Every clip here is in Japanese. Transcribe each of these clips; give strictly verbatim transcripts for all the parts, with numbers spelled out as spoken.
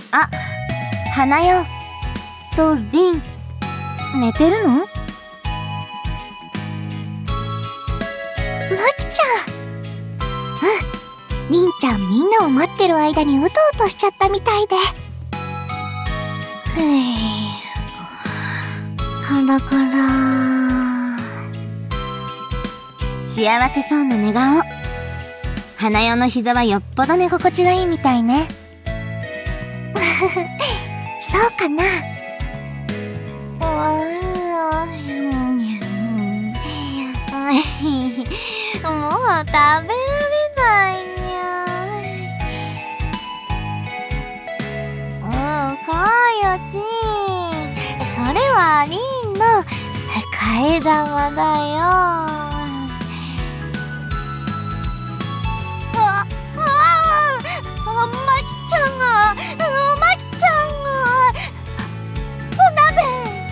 あ、花代とりん、寝てるの？ まきちゃん。うん、りんちゃんみんなを待ってる間にうとうとしちゃったみたいで。ふぅ、カラカラ。 幸せそうな寝顔。花代の膝はよっぽど寝心地がいいみたいね。 そうかな。もう食べられないにゃ。うん、かよちん、それはりんの替え玉だよ。あ、ああ、まきちゃんが、まきちゃんがお鍋。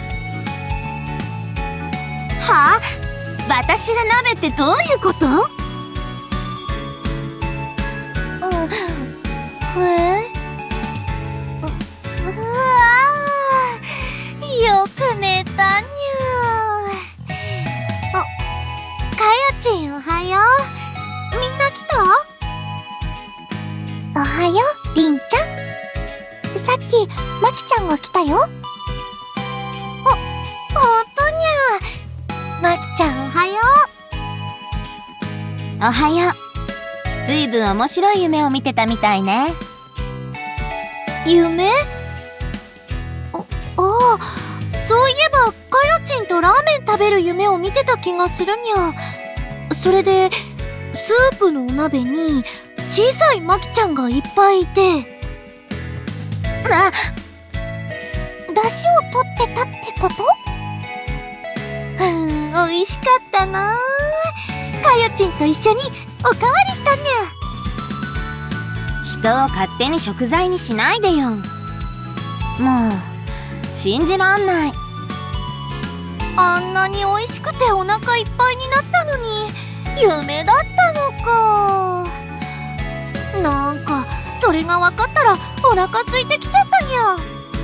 はあ？私が鍋ってどういうこと？ う、え？う、うわー、よく寝たにゃ。あ、かよちんおはよう。みんな来た？おはよう、りんちゃん。さっき、まきちゃんが来たよ。あ、ほんとにゃ。まきちゃんおはよう。おはよう。ずいぶん面白い夢を見てたみたいね。 夢？あ、ああ、そういえばかよちんとラーメン食べる夢を見てた気がするにゃ。それでスープのお鍋に小さいまきちゃんがいっぱいいて、 あ、 出汁を取ってたってこと？うん、美味しかったな。かよちんと一緒におかわりしたにゃ。 人を勝手に食材にしないでよ。もう信じらんない。 あんなに美味しくてお腹いっぱいになったのに夢だったのか。なんかそれが分かったらお腹空いてきちゃったにゃ。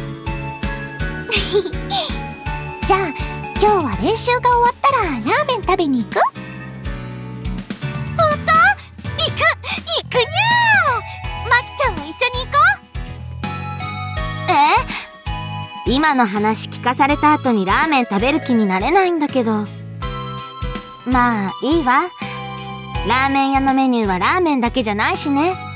じゃあ今日は練習が終わったらラーメン食べに行く？ほんと？行く行くにゃー。まきちゃんも一緒に行こう。え？今の話聞かされた後にラーメン食べる気になれないんだけど。まあいいわ。ラーメン屋のメニューはラーメンだけじゃないしね。